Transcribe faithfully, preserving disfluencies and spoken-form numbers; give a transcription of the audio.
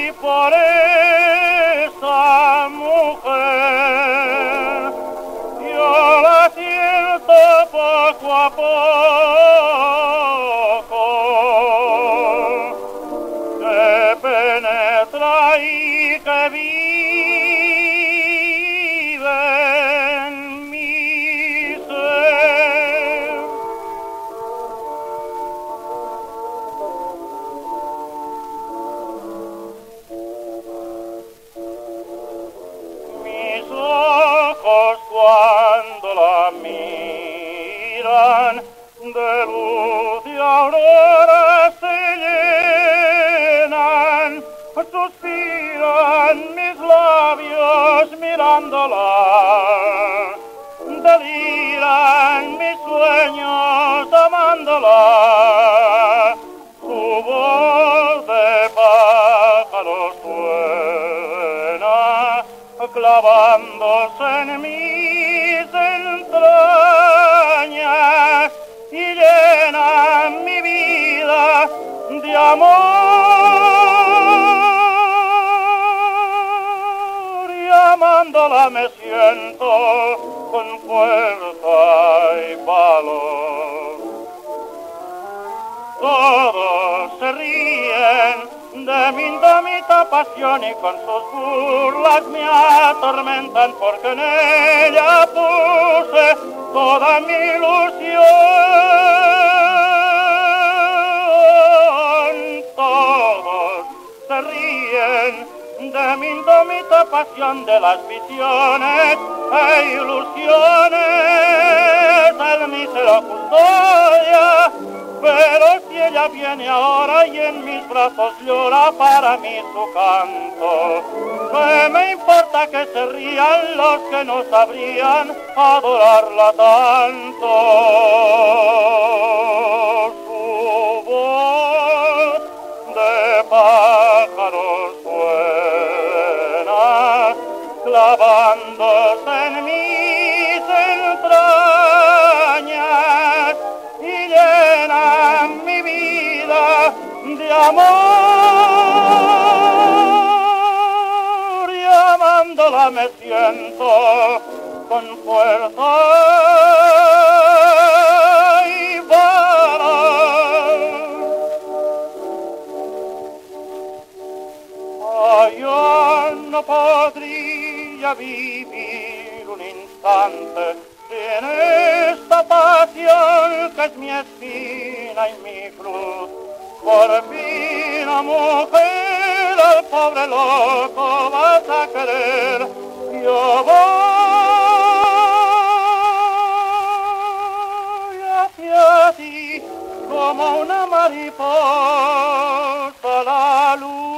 y por esa mujer yo la siento poco a poco, que penetra y que vive en mi ser. Mis ojos cuando la miran de luz y aurora se llenan, suspiran mis labios mirándola, deliran mis sueños amándola, su voz de pájaro suena, clavándose en mis entrañas y llena mi vida de amor, y amándola me siento con fuerza y valor. Todos se ríen de mi indómita pasión y con sus burlas me atormentan, porque en ella puse toda mi ilusión. Todos se ríen de mi indómita pasión, de las visiones e ilusiones al mísero custodia. Pero si ella viene ahora y en mis brazos llora para mí su canto, ¿qué me importa que se rían los que no sabrían adorarla tanto? Su voz de pájaro suena, clavándose en mis entrañas y llena mi vida de amor, y amándola me siento con fuerza y valor. Ay, yo no podría vivir un instante en esta pasión que es mi espina y mi cruz. Por fin, oh mujer, al pobre loco vas a querer. Yo voy hacia ti como una mariposa a la luz.